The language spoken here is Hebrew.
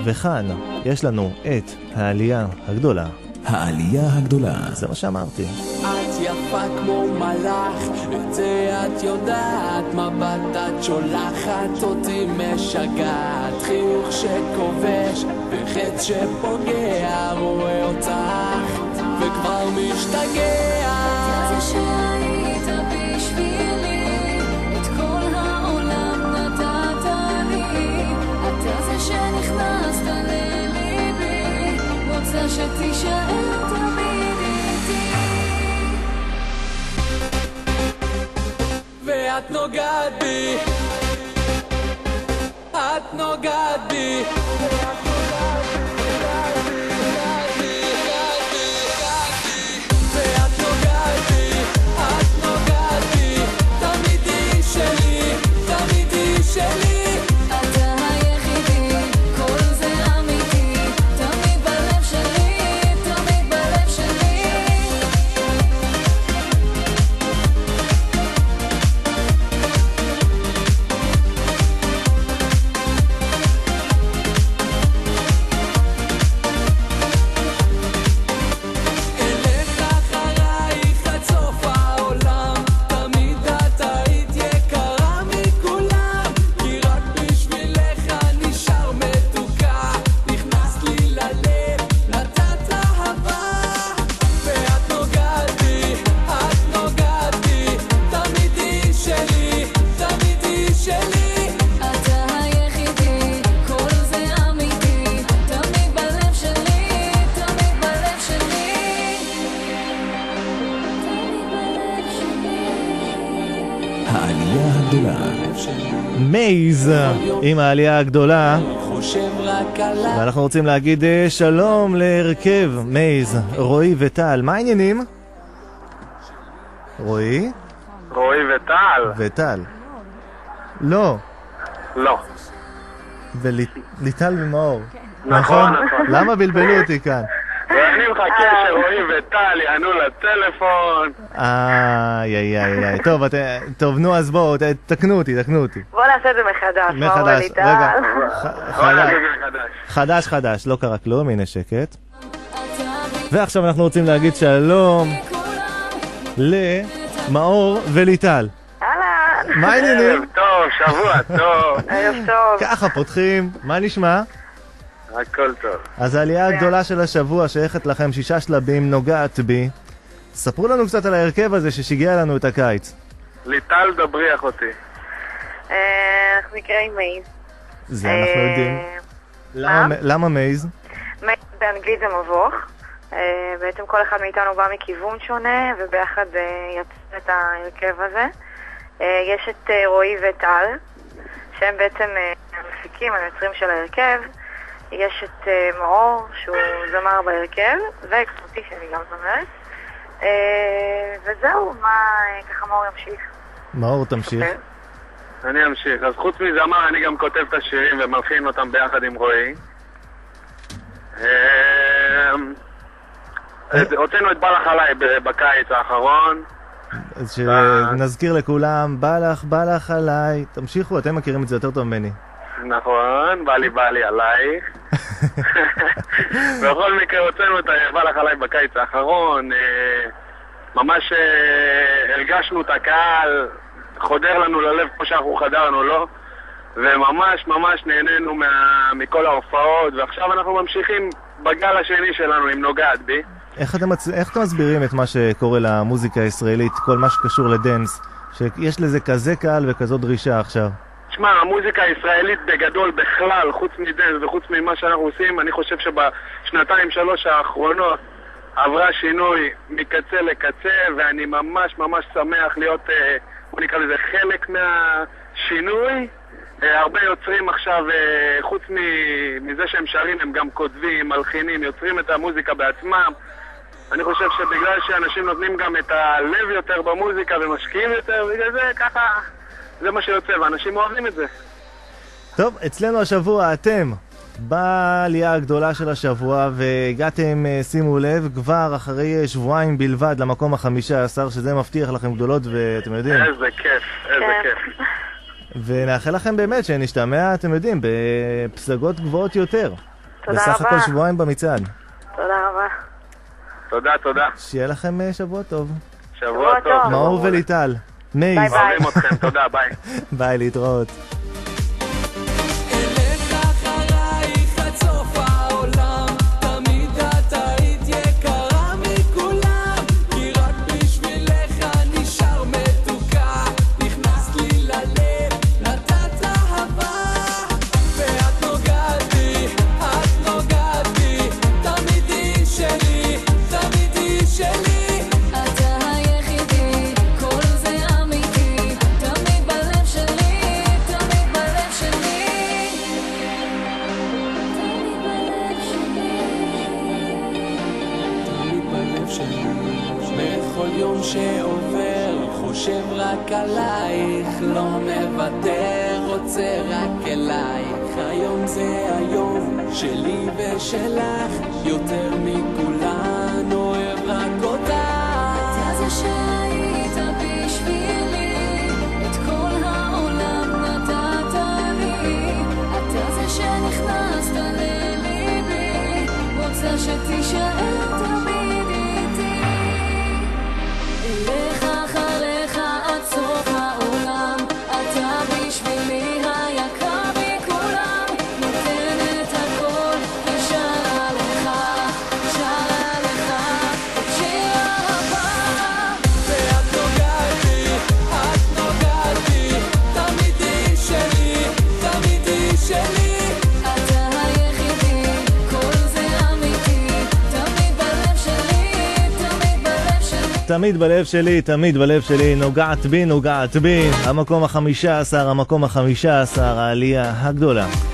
וכאן יש לנו את העלייה הגדולה. העלייה הגדולה. זה מה שאמרתי. את יפה כמו מלאך, את זה את יודעת, מבט את שולחת אותי משגעת, חיוך שכובש וחץ שפוגע, רואה אותך וכבר משתגע. אתה זה שהיית בשבילי, את כל העולם נתת לי, אתה זה שנכנסת לליבי, רוצה שתישאר תמיד איתי. ואת נוגעת בי, את נוגעת בי, מייז עם העלייה הגדולה, ואנחנו רוצים להגיד שלום להרכב מייז, רועי וטל. מה העניינים? רועי? רועי וטל. וטל. לא. לא. וליטל ומאור. נכון. למה בלבלו אותי כאן? ואני מחכה שרועי וטל יענו לטלפון. טוב, נו, אז בואו, תקנו אותי. בוא נעשה את זה מחדש. רגע, חדש, לא קרה כלום, הנה שקט. ועכשיו אנחנו רוצים להגיד שלום למאור וליטל. אהלן. מה העניינים? ערב טוב, שבוע טוב. ערב טוב. ככה פותחים, מה נשמע? הכל טוב. אז העלייה הגדולה של השבוע שייכת לכם 6 שלבים, נוגעת בי. ספרו לנו קצת על ההרכב הזה ששיגע לנו את הקיץ. ליטל דבריח אותי. אנחנו נקראים מייז. זה אנחנו יודעים. למה מייז? מייז באנגלית זה מבוך. בעצם כל אחד מאיתנו בא מכיוון שונה, וביחד יצא את ההרכב הזה. יש את רועי וטל, שהם בעצם המפיקים, היוצרים של ההרכב. יש את מאור, שהוא זמר בהרכב, ואקספורטי שאני גם זמרת. וזהו, ככה מאור ימשיך. מאור תמשיך. אני אמשיך. אז חוץ מזמר אני גם כותב את השירים ומלחין אותם ביחד עם רועי. הוצאנו את בא לך עליי בקיץ האחרון. אז שנזכיר לכולם, בא לך עליי. תמשיכו, אתם מכירים את זה יותר טוב ממני. נכון, בא לי עלייך. בכל מקרה הוצאנו את בא לך עליי בקיץ האחרון. ממש הרגשנו את הקהל, חודר לנו ללב כמו שאנחנו חדרנו לו, וממש נהנינו מכל ההופעות, ועכשיו אנחנו ממשיכים בגל השני שלנו עם נוגעת בי. איך אתם מסבירים את מה שקורה למוזיקה הישראלית, כל מה שקשור לדנס, שיש לזה כזה קהל וכזו דרישה עכשיו? תשמע, המוזיקה הישראלית בגדול בכלל, חוץ מדנס וחוץ ממה שאנחנו עושים, אני חושב שבשנתיים-שלוש האחרונות עברה שינוי מקצה לקצה, ואני ממש שמח להיות, בוא נקרא לזה, חלק מהשינוי. הרבה יוצרים עכשיו, חוץ מזה שהם שרים, הם גם כותבים, מלחינים, יוצרים את המוזיקה בעצמם. אני חושב שבגלל שאנשים נותנים גם את הלב יותר במוזיקה ומשקיעים יותר, בגלל זה ככה, זה מה שיוצא, ואנשים אוהבים את זה. טוב, אצלנו השבוע אתם בעלייה הגדולה של השבוע, והגעתם, שימו לב, כבר אחרי שבועיים בלבד למקום ה-15, שזה מבטיח לכם גדולות, ואתם יודעים. איזה כיף. ונאחל לכם באמת שנשתמע, אתם יודעים, בפסגות גבוהות יותר. תודה בסך רבה. הכל שבועיים במצעד. תודה רבה. תודה, תודה. שיהיה לכם שבוע טוב. שבוע טוב. טוב. מאור וליטל. מייז. ביי ביי. אוהבים אתכם, תודה, ביי. ביי, להתראות. אלך אחרייך עד סוף העולם, תמיד את היית יקרה מכולם, כי רק בשבילך נשאר מתוקה, נכנסת לי ללב, נתת אהבה, ואת נוגעת בי, תמיד היא שלי, תמיד היא שלי. אתה היחידי, כל זה אמיתי, תמיד בלב שלי, תמיד בלב שלי. תמיד בלב תמיד בלב שלי, בכל יום שעובר, חושב רק עלייך, לא מוותר, רוצה רק אלייך. היום זה היום שלי ושלך, יותר מכולן, אוהב רק אותך. אתה זה שהיית בשבילי, את כל העולם נתת לי. אתה זה שנכנסת לליבי, רוצה שתישאר תמיד איתי. אלך אחריך עד סוף העולם, אתה בשבילי היקר מכולם, נותן את הכל ושרה לך, שרה לך את שיר אהבה. ואת נוגעת בי, תמיד היא שלי, תמיד היא שלי. אתה היחידי, כל זה אמיתי, תמיד בלב שלי, תמיד בלב שלי. תמיד בלב שלי, תמיד בלב שלי, נוגעת בי, נוגעת בי. המקום ה-15, המקום ה-15, העלייה הגדולה.